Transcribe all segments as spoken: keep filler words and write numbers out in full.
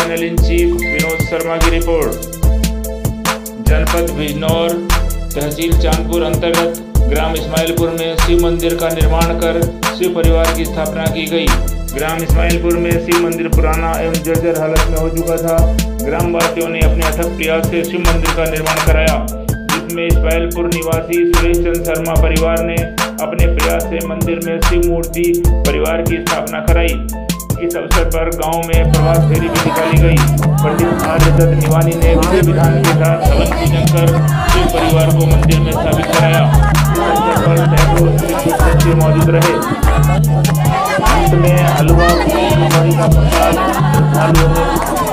Channel in chief Vinod Sharma की report. जनपद बिजनौर तहसील चांदपुर अंतर्गत ग्राम इस्माइलपुर में शिव मंदिर का निर्माण कर शिव परिवार की स्थापना की गई। ग्राम इस्माइलपुर में शिव मंदिर पुराना एवं जर्जर हालत में हो चुका था। ग्रामवासियों ने अपने अथक प्रयास से शिव मंदिर का निर्माण कराया, जिसमें इस्माइलपुर निवासी सुरेश चंद्र शर्मा परिवार ने अपने प्रयास से मंदिर में शिव मूर्ति परिवार की स्थापना कराई। इस अवसर पर गांव में प्रभात फेरी भी निकाली गई। पंडित आर्यदत्त निवानी ने विधि विधान के साथ हवन पूजन कर शिव परिवार को मंदिर में स्थापित कराया। इस अवसर पर सैकड़ों सदस्य मौजूद रहे। अंत में हलवा का प्रसाद श्रद्धालुओं ने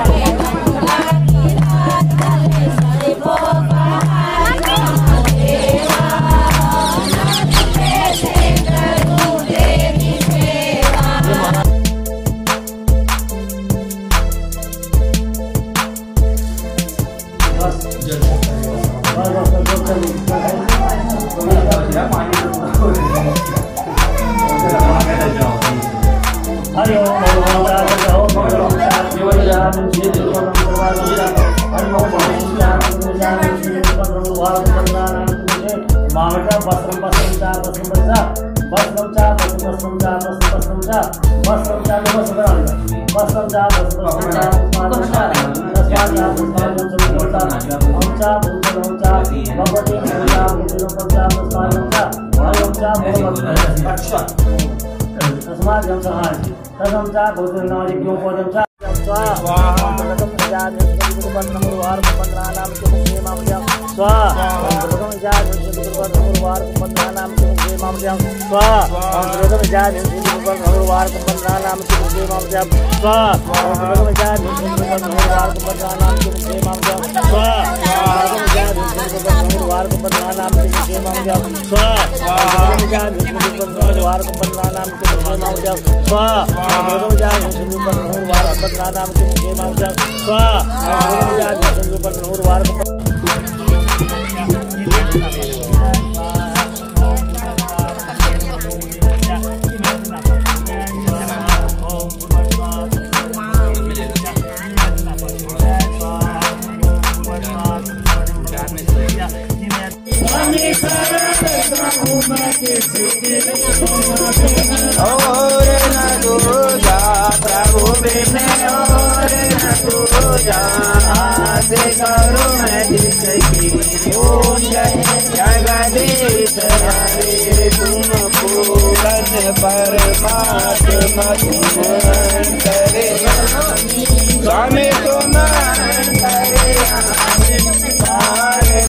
स्वामी तुम करे